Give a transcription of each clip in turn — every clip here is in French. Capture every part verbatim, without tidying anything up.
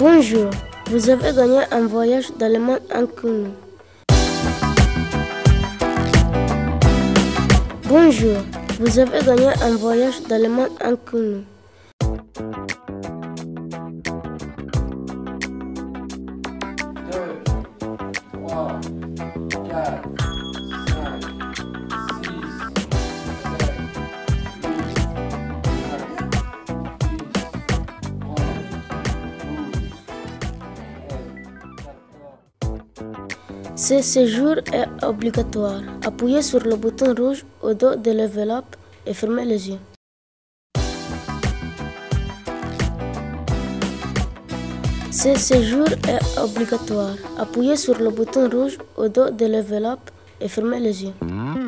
Bonjour, vous avez gagné un voyage dans le monde inconnu. Bonjour, vous avez gagné un voyage dans le monde inconnu. Ce séjour est obligatoire. Appuyez sur le bouton rouge au dos de l'enveloppe et fermez les yeux. Ce séjour est obligatoire. Appuyez sur le bouton rouge au dos de l'enveloppe et fermez les yeux.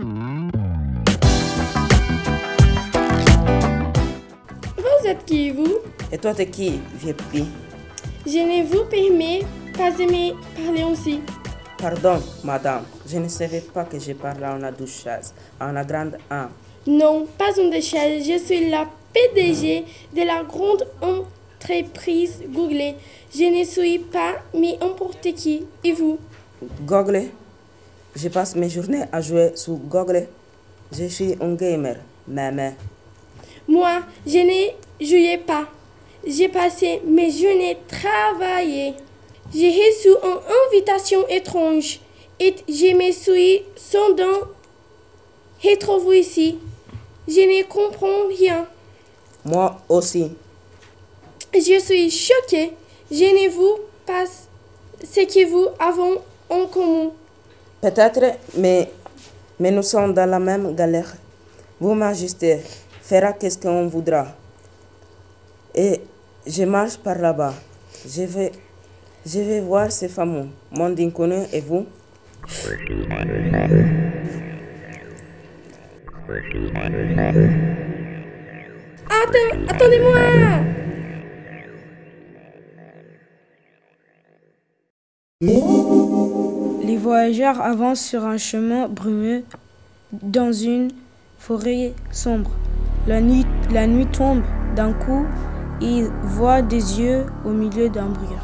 Vous êtes qui, vous? Et toi, t'es qui, vieux pipi? Je ne vous permets pas de me parler aussi. Pardon, madame, je ne savais pas que je parlais en a douze chaises, en a grande un. Non, pas une de chaises. Je suis la P D G de la grande entreprise Google. Je ne suis pas mais n'importe qui. Et vous? Google? Je passe mes journées à jouer sur Google. Je suis un gamer, mais... Moi, je ne jouais pas. J'ai passé mes journées à travailler. J'ai reçu une invitation étrange et je me suis soudain retrouvée ici. Je ne comprends rien. Moi aussi. Je suis choquée. Je ne vous pas ce que vous avez en commun. Peut-être, mais, mais nous sommes dans la même galère. Vous, Majesté, fera qu'est-ce qu'on voudra. Et je marche par là-bas. Je vais... Je vais voir ces femmes, monde inconnu, et vous? Attends, attendez-moi! Les voyageurs avancent sur un chemin brumeux dans une forêt sombre. La nuit, la nuit tombe. D'un coup, ils voient des yeux au milieu d'un brouillard.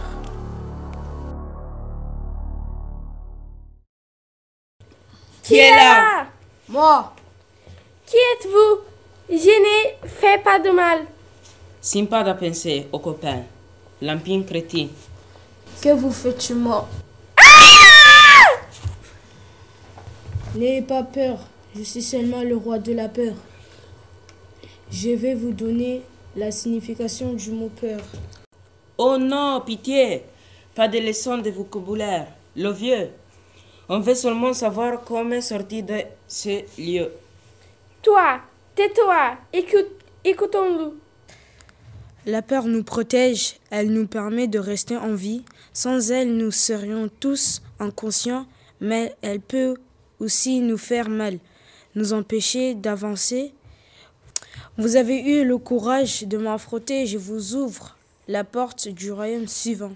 Qui est là? Moi. Qui êtes-vous? Je ne fais pas de mal. Sympa de penser aux copains. Lampin crétin. Que vous faites chez moi? Ah! N'ayez pas peur. Je suis seulement le roi de la peur. Je vais vous donner la signification du mot peur. Oh non, pitié. Pas de leçon de vocabulaire. Le vieux. On veut seulement savoir comment sortir de ce lieu. Toi, tais-toi, écoute, écoutons-nous. La peur nous protège, elle nous permet de rester en vie. Sans elle, nous serions tous inconscients, mais elle peut aussi nous faire mal, nous empêcher d'avancer. Vous avez eu le courage de m'affronter, je vous ouvre la porte du royaume suivant.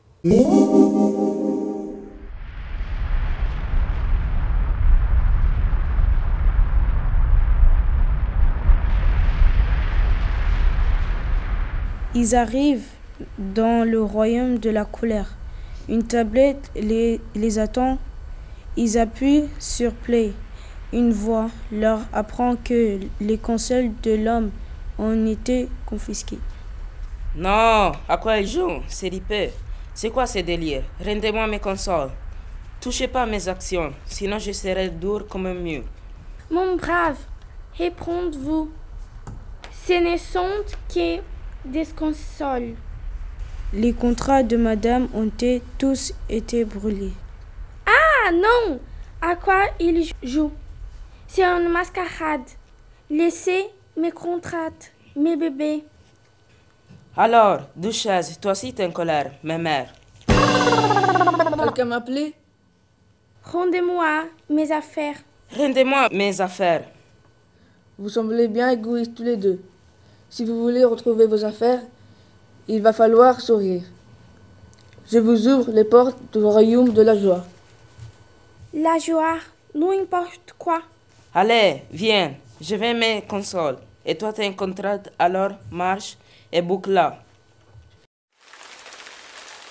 Ils arrivent dans le royaume de la colère. Une tablette les, les attend. Ils appuient sur Play. Une voix leur apprend que les consoles de l'homme ont été confisquées. Non, à quoi ils jouent? C'est ripé. C'est quoi ce délire? Rendez-moi mes consoles. Touchez pas mes actions, sinon je serai dur comme un mur. Mon brave, répondez-vous. Ce ne sont que des consoles. Les contrats de madame ont tous été brûlés. Ah non! À quoi ils jouent? C'est une mascarade. Laissez mes contrats, mes bébés. Alors, Duchesse, toi aussi t'es en colère, ma mère. Quelqu'un m'a appelé? Rendez-moi mes affaires. Rendez-moi mes affaires. Vous semblez bien égoïstes tous les deux. Si vous voulez retrouver vos affaires, il va falloir sourire. Je vous ouvre les portes du royaume de la joie. La joie, non importe quoi. Allez, viens, je vais mes consoles. Et toi, t'as un contrat, alors marche et boucle là.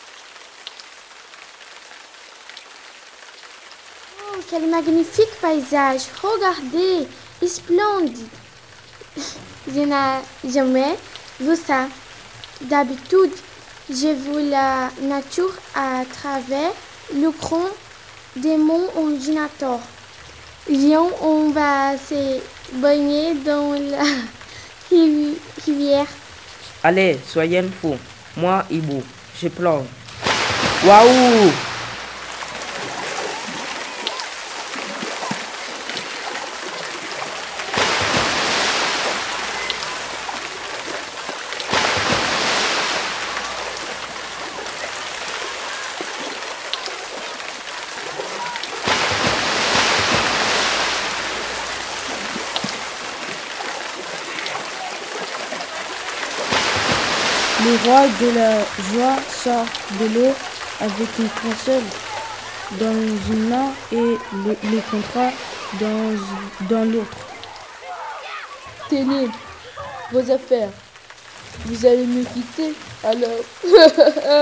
quel magnifique paysage! Regardez, splendide! Je n'ai jamais vu ça. D'habitude, j'ai vu la nature à travers l'écran de mon ordinateur. Viens, on va se baigner dans la rivière. Allez, soyez fous. Moi, Hibou, je plonge. Waouh! Le roi de la joie sort de l'eau avec une console dans une main et le, le contrat dans, dans l'autre. Tenez vos affaires. Vous allez me quitter alors.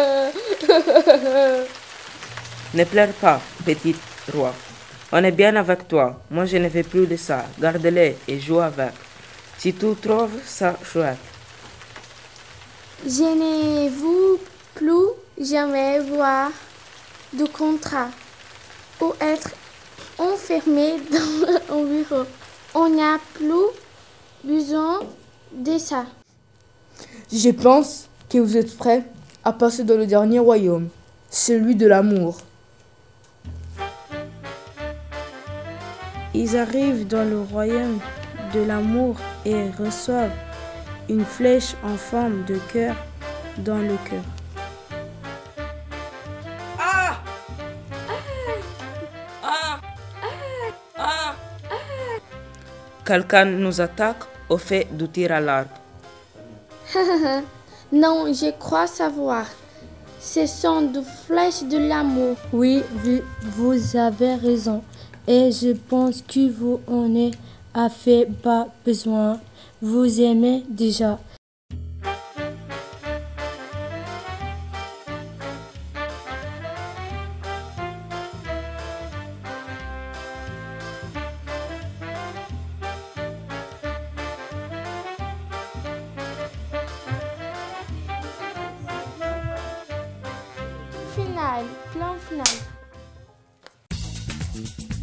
Ne pleure pas, petit roi. On est bien avec toi. Moi, je ne veux plus de ça. Garde-les et joue avec. Si tu trouves ça chouette. Je ne veux plus jamais voir de contrat ou être enfermé dans un bureau. On n'a plus besoin de ça. Je pense que vous êtes prêts à passer dans le dernier royaume, celui de l'amour. Ils arrivent dans le royaume de l'amour et reçoivent une flèche en forme de cœur dans le cœur. Ah! Ah! Ah! Quelqu'un nous attaque au fait de tir à l'arc. Non, je crois savoir. Ce sont des flèches de l'amour. Oui, vous, vous avez raison. Et je pense que vous en avez pas besoin. Vous aimez déjà. Final, plan final.